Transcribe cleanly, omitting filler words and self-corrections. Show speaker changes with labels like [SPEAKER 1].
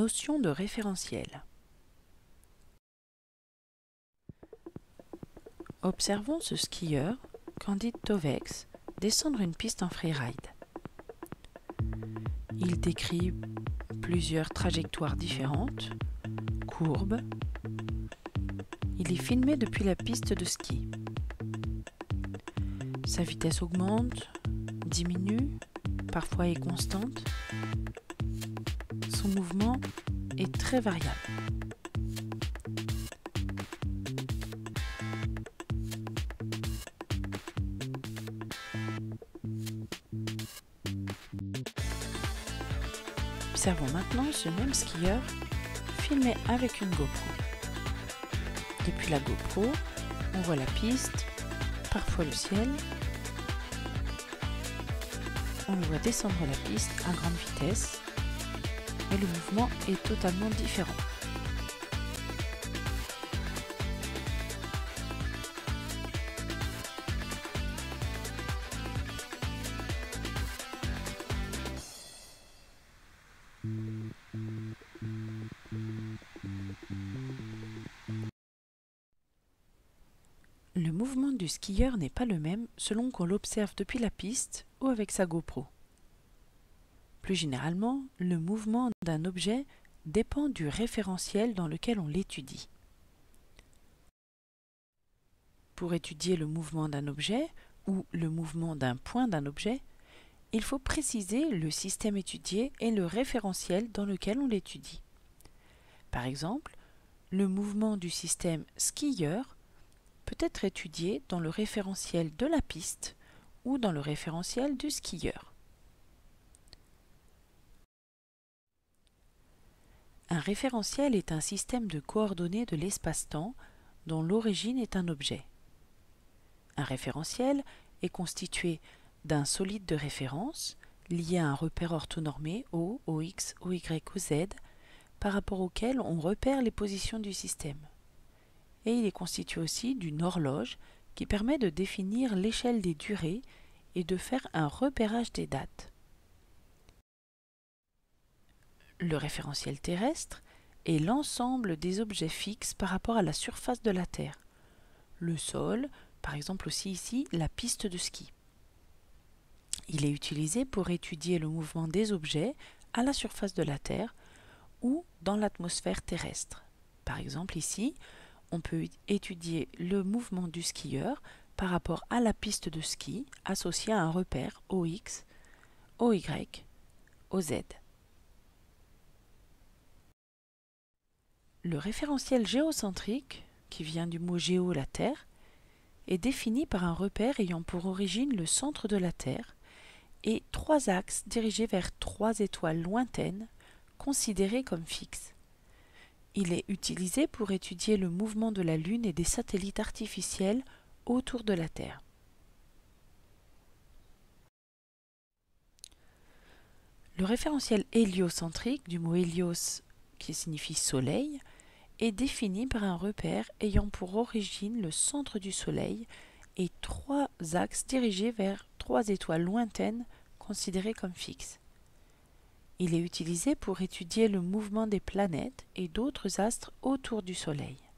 [SPEAKER 1] Notion de référentiel. Observons ce skieur, Candide Tovex, descendre une piste en freeride. Il décrit plusieurs trajectoires différentes, courbes. Il est filmé depuis la piste de ski. Sa vitesse augmente, diminue, parfois est constante. Son mouvement est très variable. Observons maintenant ce même skieur filmé avec une GoPro. Depuis la GoPro, on voit la piste, parfois le ciel. On le voit descendre la piste à grande vitesse, mais le mouvement est totalement différent. Le mouvement du skieur n'est pas le même selon qu'on l'observe depuis la piste ou avec sa GoPro. Plus généralement, le mouvement d'un objet dépend du référentiel dans lequel on l'étudie. Pour étudier le mouvement d'un objet ou le mouvement d'un point d'un objet, il faut préciser le système étudié et le référentiel dans lequel on l'étudie. Par exemple, le mouvement du système skieur peut être étudié dans le référentiel de la piste ou dans le référentiel du skieur. Un référentiel est un système de coordonnées de l'espace-temps dont l'origine est un objet. Un référentiel est constitué d'un solide de référence lié à un repère orthonormé O, OX, OY, OZ par rapport auquel on repère les positions du système. Et il est constitué aussi d'une horloge qui permet de définir l'échelle des durées et de faire un repérage des dates. Le référentiel terrestre est l'ensemble des objets fixes par rapport à la surface de la Terre. Le sol, par exemple aussi ici, la piste de ski. Il est utilisé pour étudier le mouvement des objets à la surface de la Terre ou dans l'atmosphère terrestre. Par exemple ici, on peut étudier le mouvement du skieur par rapport à la piste de ski associée à un repère OX, OY, OZ. Le référentiel géocentrique, qui vient du mot géo, la Terre, est défini par un repère ayant pour origine le centre de la Terre et trois axes dirigés vers trois étoiles lointaines, considérées comme fixes. Il est utilisé pour étudier le mouvement de la Lune et des satellites artificiels autour de la Terre. Le référentiel héliocentrique, du mot hélios qui signifie soleil, est défini par un repère ayant pour origine le centre du Soleil et trois axes dirigés vers trois étoiles lointaines considérées comme fixes. Il est utilisé pour étudier le mouvement des planètes et d'autres astres autour du Soleil.